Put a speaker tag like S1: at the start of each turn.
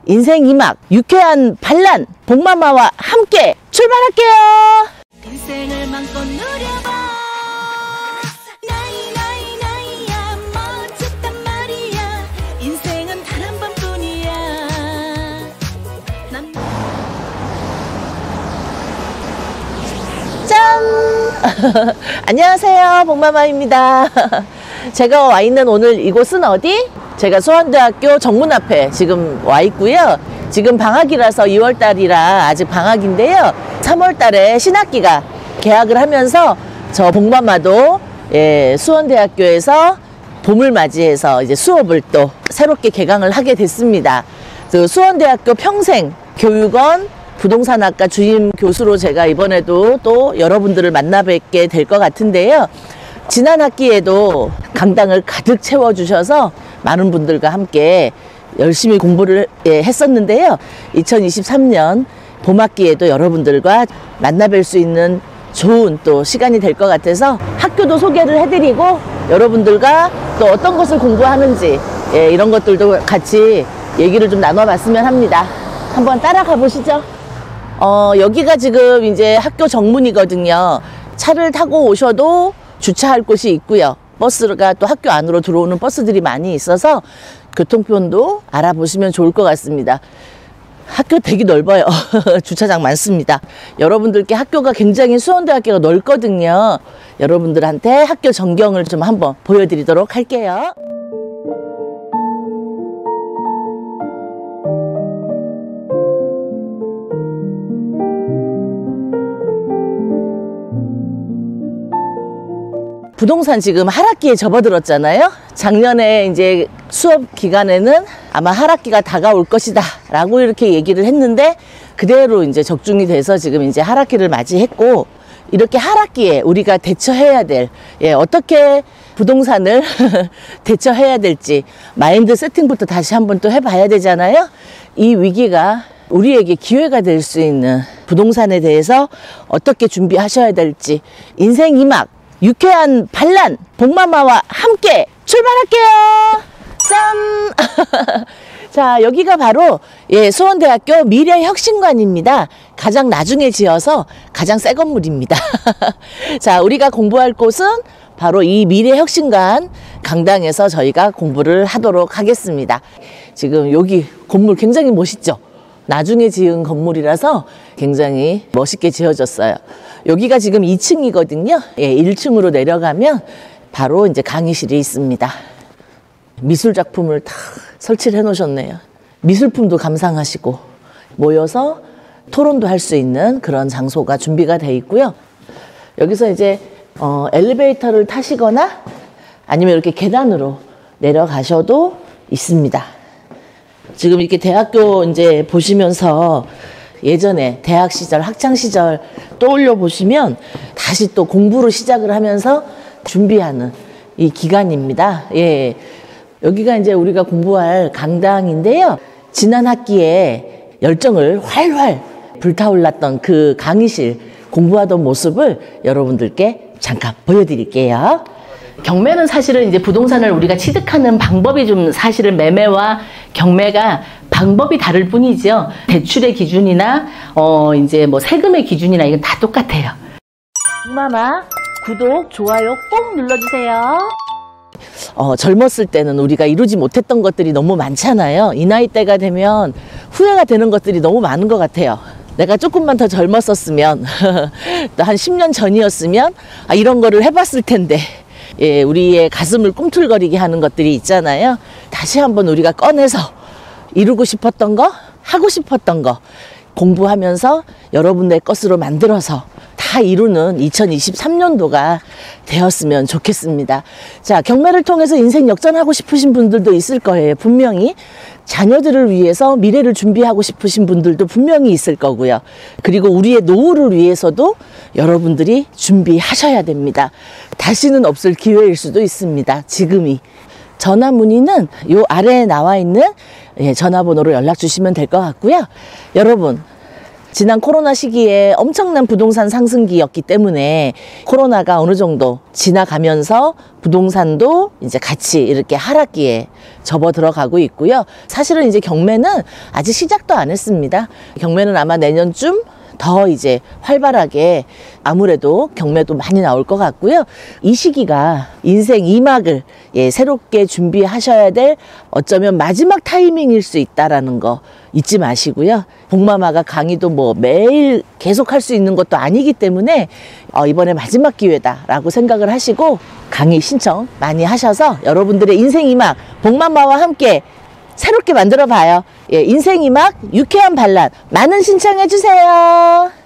S1: 인생 2막 유쾌한 반란 복마마와 함께 출발할게요.
S2: 인생을 맘껏 누려봐. 나이야 멋졌단 말이야. 인생은 단 한 번뿐이야.
S1: 짠! 안녕하세요, 복마마입니다. 제가 와 있는 오늘 이곳은 어디? 제가 수원대학교 정문 앞에 지금 와 있고요. 지금 방학이라서 2월달이라 아직 방학인데요. 3월달에 신학기가 개학을 하면서 저 복마마도 수원대학교에서 봄을 맞이해서 이제 수업을 또 새롭게 개강을 하게 됐습니다. 그 수원대학교 평생교육원 부동산학과 주임 교수로 제가 이번에도 또 여러분들을 만나 뵙게 될 것 같은데요. 지난 학기에도 강당을 가득 채워주셔서 많은 분들과 함께 열심히 공부를 했었는데요. 2023년 봄학기에도 여러분들과 만나 뵐 수 있는 좋은 또 시간이 될 것 같아서 학교도 소개를 해드리고 여러분들과 또 어떤 것을 공부하는지 이런 것들도 같이 얘기를 좀 나눠봤으면 합니다. 한번 따라가 보시죠. 여기가 지금 이제 학교 정문이거든요. 차를 타고 오셔도 주차할 곳이 있고요. 버스가 또 학교 안으로 들어오는 버스들이 많이 있어서 교통편도 알아보시면 좋을 것 같습니다. 학교 되게 넓어요. 주차장 많습니다. 여러분들께 학교가 굉장히 수원대학교가 넓거든요. 여러분들한테 학교 전경을 좀 한번 보여드리도록 할게요. 부동산 지금 하락기에 접어들었잖아요. 작년에 이제 수업 기간에는 아마 하락기가 다가올 것이다 라고 이렇게 얘기를 했는데 그대로 이제 적중이 돼서 지금 이제 하락기를 맞이했고, 이렇게 하락기에 우리가 대처해야 될, 어떻게 부동산을 대처해야 될지 마인드 세팅부터 다시 한번 또 해봐야 되잖아요. 이 위기가 우리에게 기회가 될 수 있는 부동산에 대해서 어떻게 준비하셔야 될지, 인생 2막 유쾌한 반란 복마마와 함께 출발할게요. 짠! 자, 여기가 바로 수원대학교 미래혁신관입니다. 가장 나중에 지어서 가장 새 건물입니다. 자, 우리가 공부할 곳은 바로 이 미래혁신관 강당에서 저희가 공부를 하도록 하겠습니다. 지금 여기 건물 굉장히 멋있죠? 나중에 지은 건물이라서 굉장히 멋있게 지어졌어요. 여기가 지금 2층이거든요. 1층으로 내려가면 바로 이제 강의실이 있습니다. 미술 작품을 다 설치를 해 놓으셨네요. 미술품도 감상하시고 모여서 토론도 할 수 있는 그런 장소가 준비가 돼 있고요. 여기서 이제 엘리베이터를 타시거나 아니면 이렇게 계단으로 내려가셔도 있습니다. 지금 이렇게 대학교 이제 보시면서 예전에 대학 시절, 학창 시절 떠올려 보시면 다시 또 공부를 시작을 하면서 준비하는 이 기간입니다. 여기가 이제 우리가 공부할 강당인데요. 지난 학기에 열정을 활활 불타올랐던 그 강의실 공부하던 모습을 여러분들께 잠깐 보여드릴게요. 경매는 사실은 이제 부동산을 우리가 취득하는 방법이 좀 사실은 매매와 경매가 방법이 다를 뿐이죠. 대출의 기준이나 이제 뭐 세금의 기준이나 이건 다 똑같아요. 복마마 구독, 좋아요 꼭 눌러주세요. 젊었을 때는 우리가 이루지 못했던 것들이 너무 많잖아요. 이 나이대가 되면 후회가 되는 것들이 너무 많은 것 같아요. 내가 조금만 더 젊었었으면 한 10년 전이었으면 이런 거를 해봤을 텐데, 우리의 가슴을 꿈틀거리게 하는 것들이 있잖아요. 다시 한번 우리가 꺼내서 이루고 싶었던 거, 하고 싶었던 거 공부하면서 여러분의 것으로 만들어서 다 이루는 2023년도가 되었으면 좋겠습니다. 자, 경매를 통해서 인생 역전하고 싶으신 분들도 있을 거예요. 분명히 자녀들을 위해서 미래를 준비하고 싶으신 분들도 분명히 있을 거고요. 그리고 우리의 노후를 위해서도 여러분들이 준비하셔야 됩니다. 다시는 없을 기회일 수도 있습니다. 지금이. 전화 문의는 요 아래에 나와 있는 전화번호로 연락 주시면 될 것 같고요. 여러분, 지난 코로나 시기에 엄청난 부동산 상승기였기 때문에 코로나가 어느 정도 지나가면서 부동산도 이제 같이 이렇게 하락기에 접어 들어가고 있고요. 사실은 이제 경매는 아직 시작도 안 했습니다. 경매는 아마 내년쯤 더 이제 활발하게 아무래도 경매도 많이 나올 것 같고요. 이 시기가 인생 2막을 새롭게 준비하셔야 될 어쩌면 마지막 타이밍일 수 있다라는 거 잊지 마시고요. 복마마가 강의도 뭐 매일 계속 할 수 있는 것도 아니기 때문에 이번에 마지막 기회다라고 생각을 하시고 강의 신청 많이 하셔서 여러분들의 인생 2막 복마마와 함께 새롭게 만들어 봐요. 예, 인생 2막 유쾌한 반란 많은 신청해 주세요.